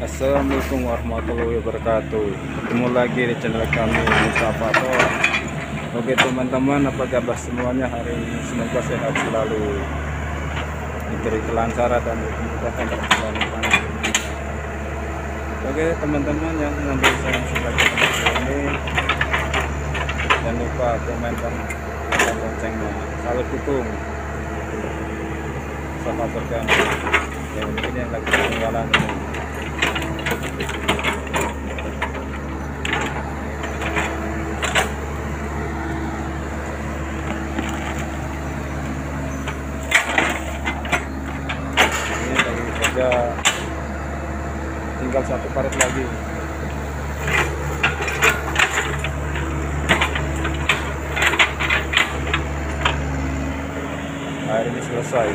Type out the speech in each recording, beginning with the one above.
Assalamualaikum warahmatullahi wabarakatuh. Ketemu lagi di channel kami Excavator. Oke teman-teman, apa kabar semuanya hari ini? Semoga sehat selalu, diberi kelancaran dan kemudahan dalam menjalankan. Oke teman-teman yang mengambil saya sebagai video ini, jangan lupa komen dan tekan loncengnya. Salut dukung Excavator kami yang mungkin yang lagi ketinggalan ini. Tinggal satu paret lagi. Air ini selesai.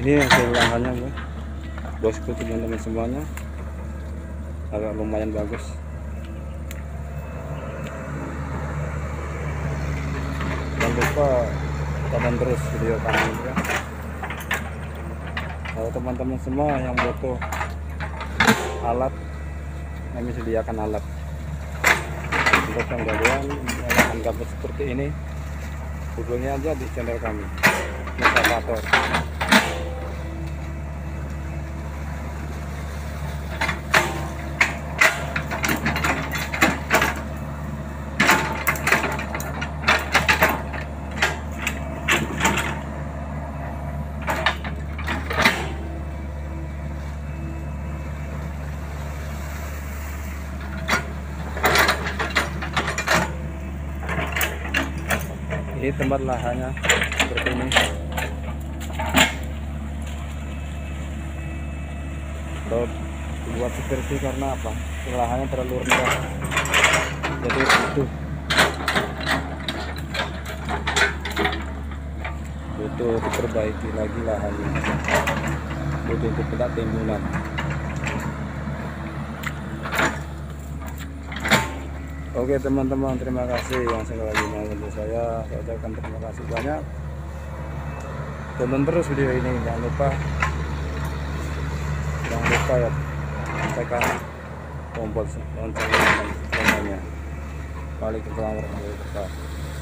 Ini hasil lahannya bro, bosku, teman-teman semuanya, agak lumayan bagus. Jangan lupa tonton terus video kami ya. Kalau teman-teman semua yang butuh alat, kami sediakan alat untuk penggalian lahan gambut seperti ini. Hubungi aja di channel kami, Excavator. Ini tempat lahannya seperti ini. Kalau dibuat seperti karena apa? Lahannya terlalu rendah, jadi butuh diperbaiki lagi lahannya, butuh kita timbunan. Oke teman-teman, terima kasih yang sekali lagi membantu saya ucapkan terima kasih banyak. Tonton terus video ini, jangan lupa ya, tekan tombol loncengnya. Waalaikumsalam warahmatullahi wabarakatuh.